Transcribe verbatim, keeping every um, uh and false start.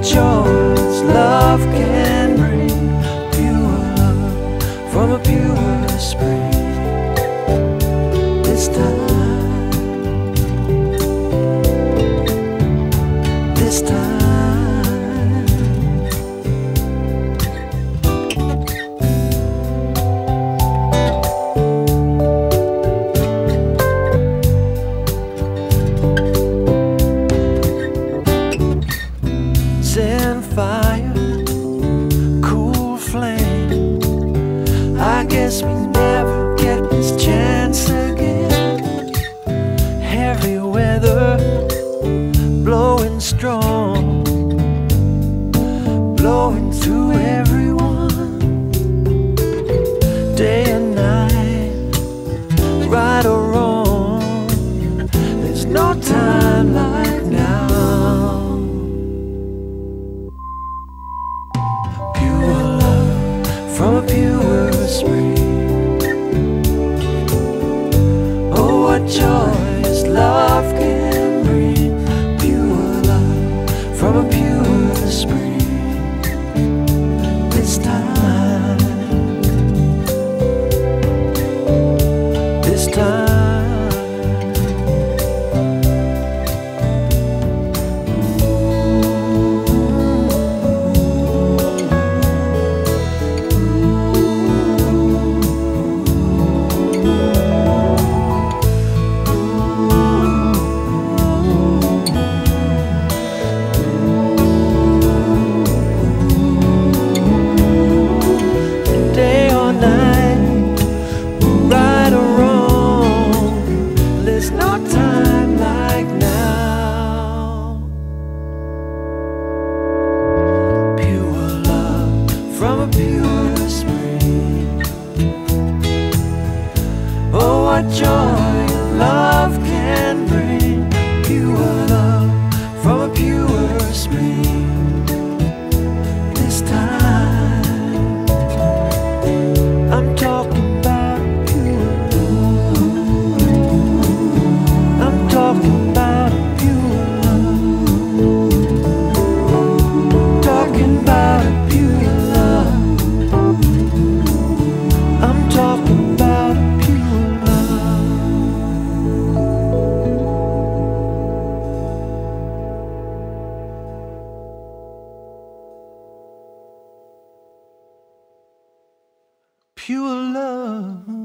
joys love can bring. Pure love from a pure spring. This time, this time. Sand fire, cool flame. I guess we never get this chance again. Heavy weather, blowing strong, blowing through everyone. Day and night, right or wrong, there's no time like now. From a pure spring. Oh, what joys love can bring. Pure love from a pure spring. This time, this time. From a pure spring. Oh, what joy love can bring. Pure love from a pure spring. This time, I'm talking about pure love. I'm talking about pure love. Talking about pure love. I'm talking about pure love. Pure love.